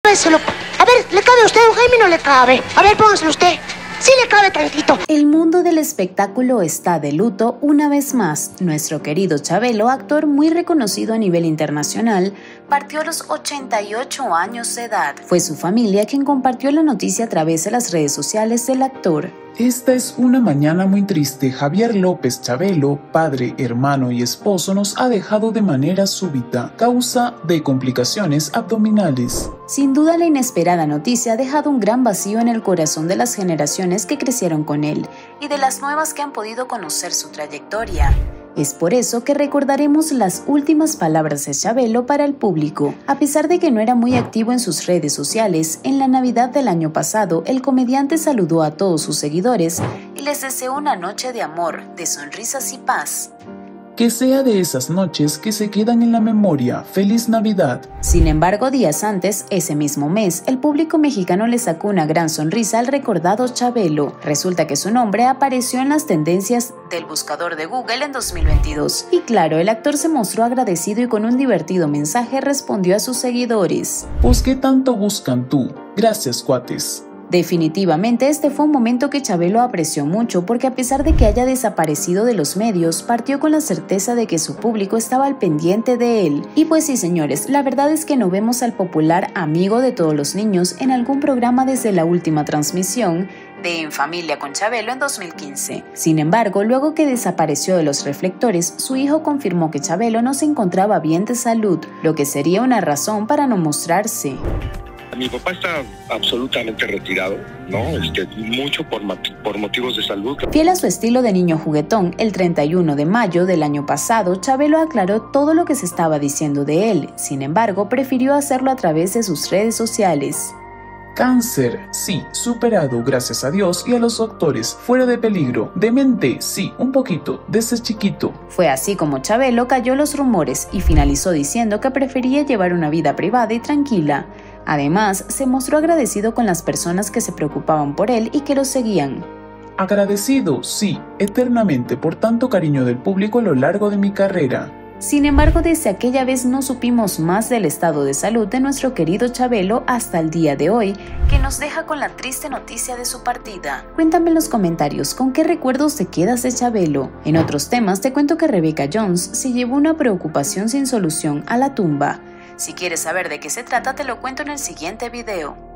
póngaselo. A ver, ¿le cabe a usted? A Jaime no le cabe. A ver, póngaselo usted. Sí le cabe tantito. El mundo del espectáculo está de luto una vez más. Nuestro querido Chabelo, actor muy reconocido a nivel internacional, partió a los 88 años de edad. Fue su familia quien compartió la noticia a través de las redes sociales del actor. Esta es una mañana muy triste. Javier López Chabelo, padre, hermano y esposo, nos ha dejado de manera súbita, causa de complicaciones abdominales. Sin duda, la inesperada noticia ha dejado un gran vacío en el corazón de las generaciones que crecieron con él y de las nuevas que han podido conocer su trayectoria. Es por eso que recordaremos las últimas palabras de Chabelo para el público. A pesar de que no era muy activo en sus redes sociales, en la Navidad del año pasado, el comediante saludó a todos sus seguidores y les deseó una noche de amor, de sonrisas y paz. Que sea de esas noches que se quedan en la memoria. ¡Feliz Navidad! Sin embargo, días antes, ese mismo mes, el público mexicano le sacó una gran sonrisa al recordado Chabelo. Resulta que su nombre apareció en las tendencias del buscador de Google en 2022. Y claro, el actor se mostró agradecido y con un divertido mensaje respondió a sus seguidores. Pues ¿qué tanto buscan tú? Gracias, cuates. Definitivamente este fue un momento que Chabelo apreció mucho porque a pesar de que haya desaparecido de los medios, partió con la certeza de que su público estaba al pendiente de él. Y pues sí, señores, la verdad es que no vemos al popular amigo de todos los niños en algún programa desde la última transmisión de En Familia con Chabelo en 2015. Sin embargo, luego que desapareció de los reflectores, su hijo confirmó que Chabelo no se encontraba bien de salud, lo que sería una razón para no mostrarse. Mi papá está absolutamente retirado, ¿no? Mucho por motivos de salud. Fiel a su estilo de niño juguetón, el 31 de mayo del año pasado, Chabelo aclaró todo lo que se estaba diciendo de él. Sin embargo, prefirió hacerlo a través de sus redes sociales. Cáncer, sí, superado gracias a Dios y a los doctores. Fuera de peligro. Demente, sí, un poquito, desde chiquito. Fue así como Chabelo cayó los rumores y finalizó diciendo que prefería llevar una vida privada y tranquila. Además, se mostró agradecido con las personas que se preocupaban por él y que lo seguían. Agradecido, sí, eternamente por tanto cariño del público a lo largo de mi carrera. Sin embargo, desde aquella vez no supimos más del estado de salud de nuestro querido Chabelo hasta el día de hoy, que nos deja con la triste noticia de su partida. Cuéntame en los comentarios con qué recuerdos te quedas de Chabelo. En otros temas te cuento que Rebecca Jones se llevó una preocupación sin solución a la tumba. Si quieres saber de qué se trata, te lo cuento en el siguiente video.